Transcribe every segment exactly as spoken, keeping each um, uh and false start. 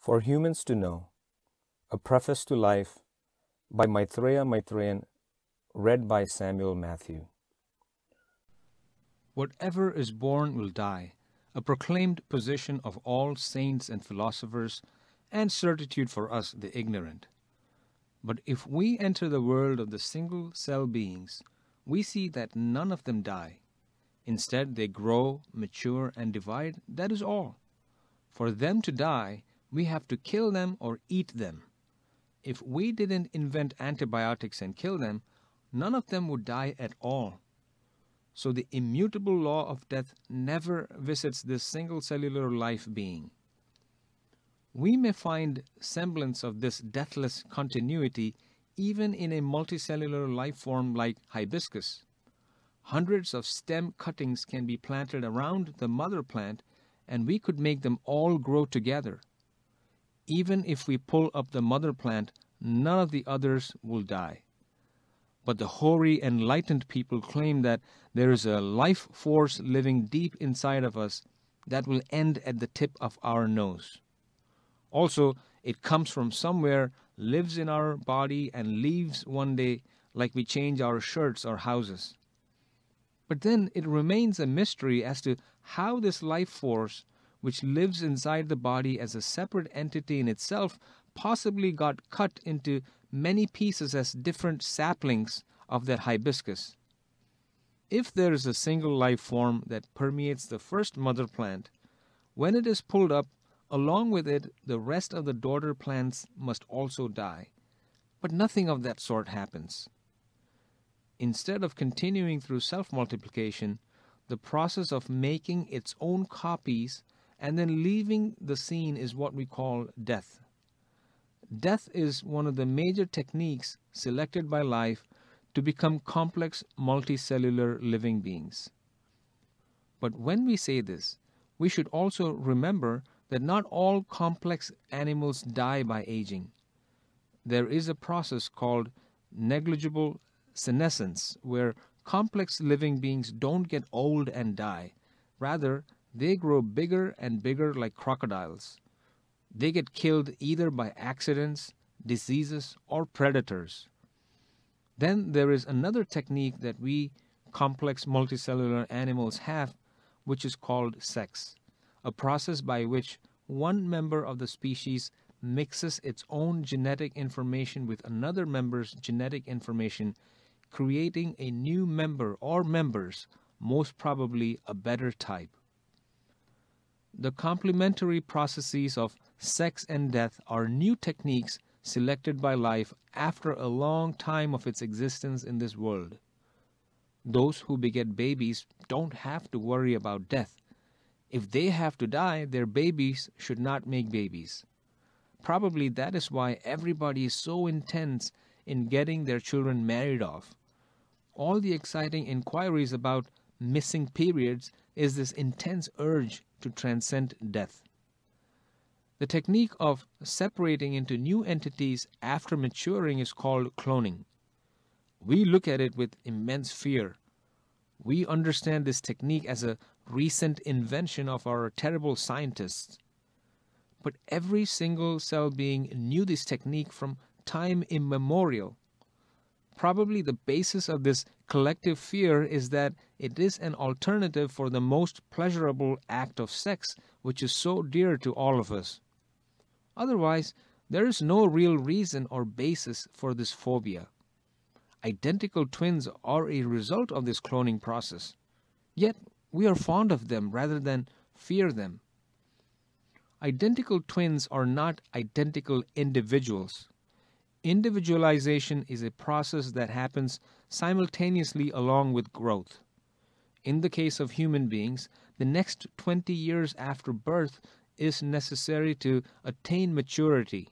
For Humans to Know, A Preface to Life by Maitreya Maitreyan, read by Samuel Matthew. Whatever is born will die, a proclaimed position of all saints and philosophers, and certitude for us the ignorant. But if we enter the world of the single-cell beings, we see that none of them die. Instead, they grow, mature, and divide, that is all. For them to die, we have to kill them or eat them. If we didn't invent antibiotics and kill them, none of them would die at all. So the immutable law of death never visits this single-cellular life being. We may find semblance of this deathless continuity even in a multicellular life form like hibiscus. Hundreds of stem cuttings can be planted around the mother plant, and we could make them all grow together. Even if we pull up the mother plant, none of the others will die. But the hoary, enlightened people claim that there is a life force living deep inside of us that will end at the tip of our nose. Also, it comes from somewhere, lives in our body, and leaves one day like we change our shirts or houses. But then it remains a mystery as to how this life force, which lives inside the body as a separate entity in itself, possibly got cut into many pieces as different saplings of that hibiscus. If there is a single life form that permeates the first mother plant, when it is pulled up, along with it, the rest of the daughter plants must also die. But nothing of that sort happens. Instead of continuing through self-multiplication, the process of making its own copies and then leaving the scene is what we call death. Death is one of the major techniques selected by life to become complex multicellular living beings. But when we say this, we should also remember that not all complex animals die by aging. There is a process called negligible senescence, where complex living beings don't get old and die. Rather, they grow bigger and bigger like crocodiles. They get killed either by accidents, diseases, or predators. Then there is another technique that we complex multicellular animals have, which is called sex, a process by which one member of the species mixes its own genetic information with another member's genetic information, creating a new member or members, most probably a better type. The complementary processes of sex and death are new techniques selected by life after a long time of its existence in this world. Those who beget babies don't have to worry about death. If they have to die, their babies should not make babies. Probably that is why everybody is so intense in getting their children married off. All the exciting inquiries about missing periods is this intense urge to transcend death. The technique of separating into new entities after maturing is called cloning. We look at it with immense fear. We understand this technique as a recent invention of our terrible scientists. But every single cell being knew this technique from time immemorial. Probably the basis of this collective fear is that it is an alternative for the most pleasurable act of sex, which is so dear to all of us. Otherwise, there is no real reason or basis for this phobia. Identical twins are a result of this cloning process. Yet, we are fond of them rather than fear them. Identical twins are not identical individuals. Individualization is a process that happens simultaneously along with growth. In the case of human beings, the next twenty years after birth is necessary to attain maturity.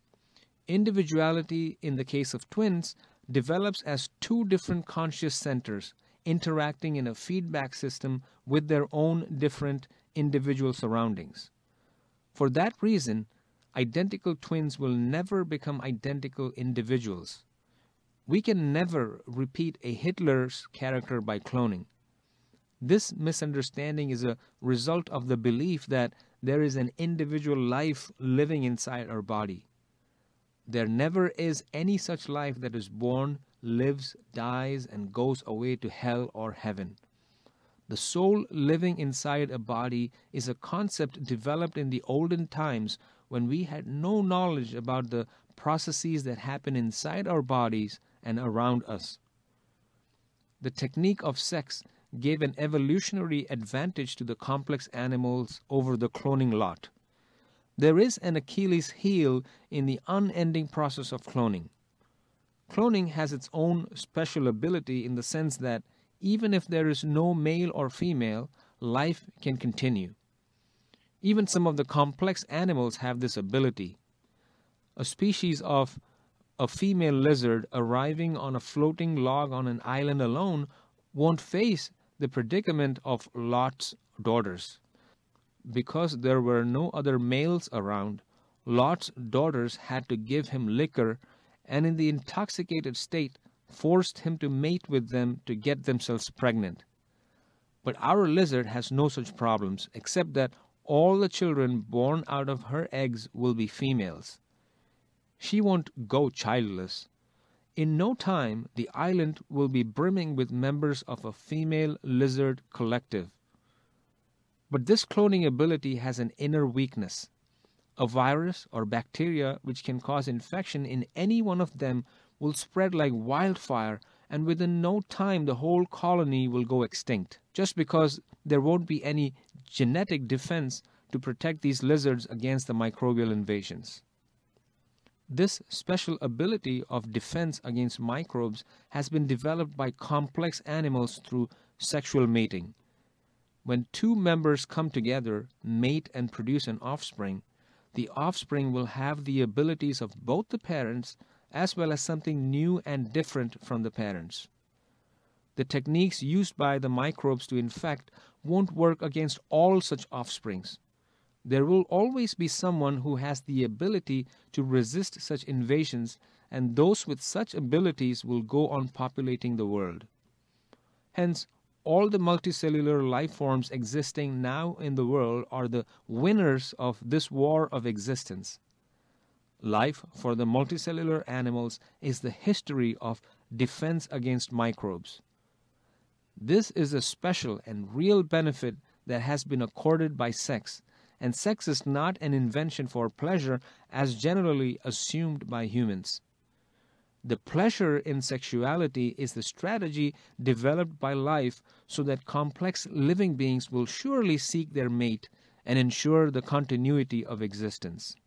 Individuality, in the case of twins, develops as two different conscious centers interacting in a feedback system with their own different individual surroundings. For that reason, identical twins will never become identical individuals. We can never repeat a Hitler's character by cloning. This misunderstanding is a result of the belief that there is an individual life living inside our body. There never is any such life that is born, lives, dies, and goes away to hell or heaven. The soul living inside a body is a concept developed in the olden times when we had no knowledge about the processes that happen inside our bodies and around us. The technique of sex gave an evolutionary advantage to the complex animals over the cloning lot. There is an Achilles heel in the unending process of cloning. Cloning has its own special ability in the sense that even if there is no male or female, life can continue. Even some of the complex animals have this ability. A species of a female lizard arriving on a floating log on an island alone won't face the predicament of Lot's daughters. Because there were no other males around, Lot's daughters had to give him liquor and in the intoxicated state forced him to mate with them to get themselves pregnant. But our lizard has no such problems, except that all the children born out of her eggs will be females. She won't go childless. In no time, the island will be brimming with members of a female lizard collective. But this cloning ability has an inner weakness. A virus or bacteria which can cause infection in any one of them will spread like wildfire, and within no time the whole colony will go extinct, just because there won't be any genetic defense to protect these lizards against the microbial invasions. This special ability of defense against microbes has been developed by complex animals through sexual mating. When two members come together, mate, and produce an offspring, the offspring will have the abilities of both the parents as well as something new and different from the parents. The techniques used by the microbes to infect won't work against all such offsprings. There will always be someone who has the ability to resist such invasions, and those with such abilities will go on populating the world. Hence, all the multicellular life forms existing now in the world are the winners of this war of existence. Life for the multicellular animals is the history of defense against microbes. This is a special and real benefit that has been accorded by sex, and sex is not an invention for pleasure as generally assumed by humans. The pleasure in sexuality is the strategy developed by life so that complex living beings will surely seek their mate and ensure the continuity of existence.